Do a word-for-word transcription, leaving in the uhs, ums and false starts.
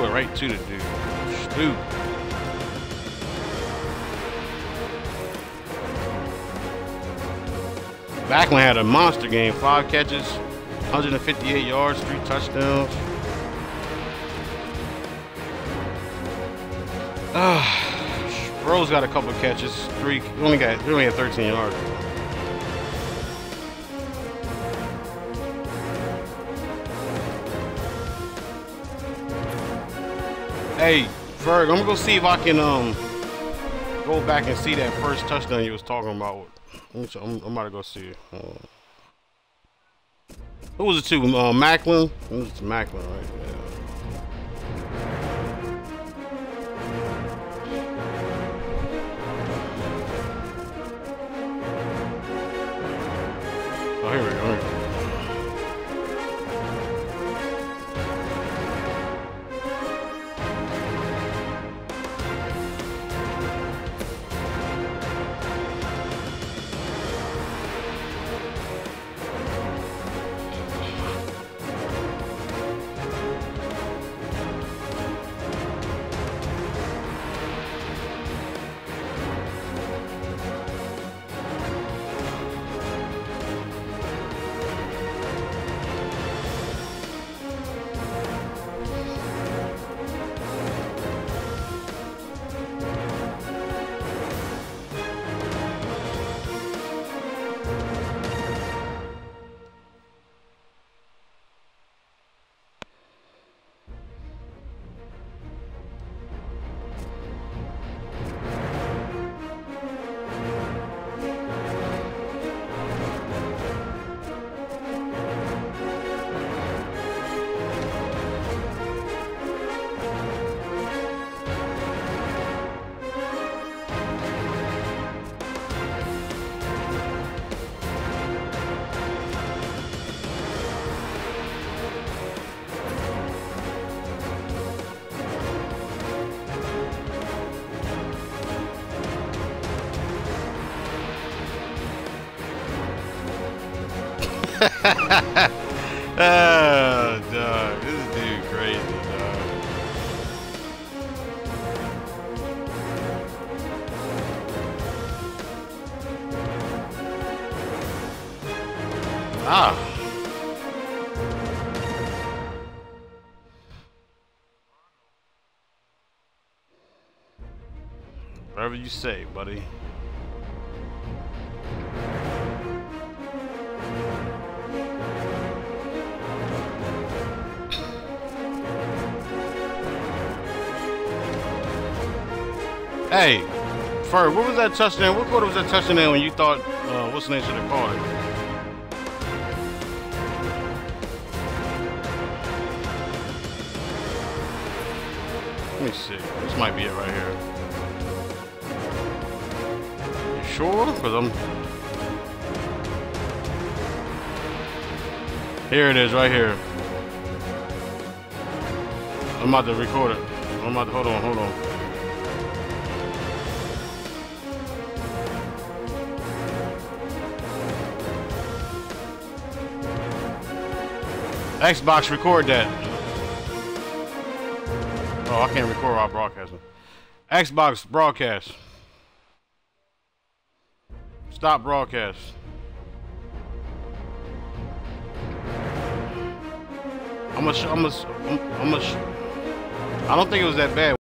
threw it right to the dude. Stupid. Backlund had a monster game. Five catches, one hundred fifty-eight yards, three touchdowns. Ah, Sproles got a couple of catches. Three. He only got. He only had thirteen yards. Hey, Ferg, I'm gonna go see if I can um go back and see that first touchdown you was talking about. I'm, I'm, I'm about to go see it. Uh, who was it to? Uh, Macklin? It was to Macklin, right? Yeah. Oh, here we go. Here we go. Oh, dog. This dude crazy, dog. Ah. Whatever you say, buddy. Hey, Ferg, what was that touchdown? What quarter was that touchdown when you thought, uh, what's the name should have called it? Let me see. This might be it right here. You sure? Because I'm... Here it is, right here. I'm about to record it. I'm about to... Hold on, hold on. Xbox, record that. Oh, I can't record while broadcasting. Xbox, broadcast. Stop broadcast. I'm gonna, I'm gonna, I'm gonna, I don't think it was that bad.